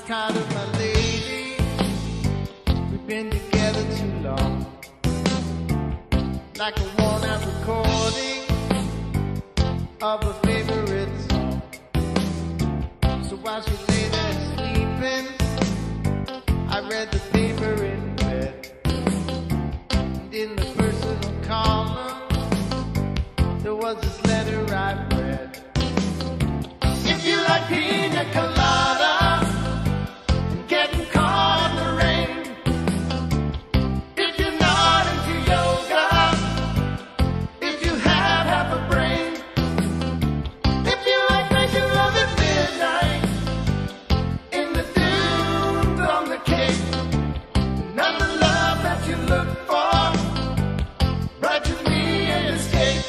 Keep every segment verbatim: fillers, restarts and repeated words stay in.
tired of my lady. We've been together too long. Like a worn out recording of a favorite song. So while she lay there sleeping, I read the paper in bed. And in the personal column, there was this letter I read. If you like pina colada and getting caught in the rain, if you're not into yoga, if you have half a brain, if you like making love at midnight in the dunes on the cape, not the love that you look for, write to me and escape.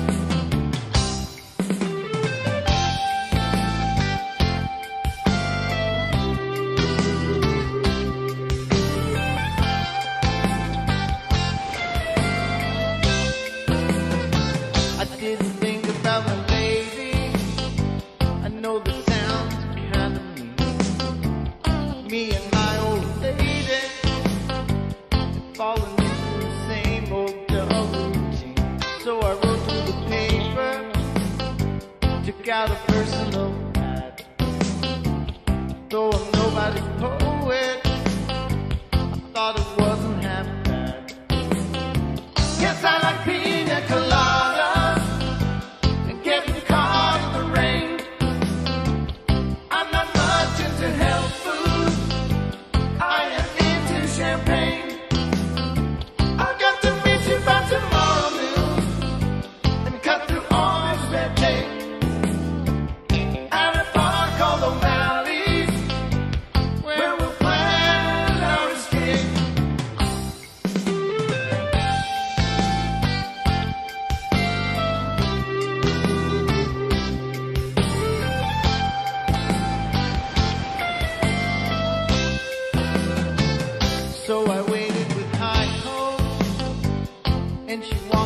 I didn't think about my lady. I know the sounds kind of mean. Me and my old lady had fallen into the same old dull routine. So I wrote to the paper, took out a personal pad. Though I'm nobody's poet, I thought it wasn't half bad. Yes, I like pina coladas and getting caught in the rain. I'm not much into health food, I am into champagne. I've got to meet you by tomorrow noon and cut through all this red tape at a bar called O'Malley's, where we'll plan our escape. So I waited with high hopes, and she wanted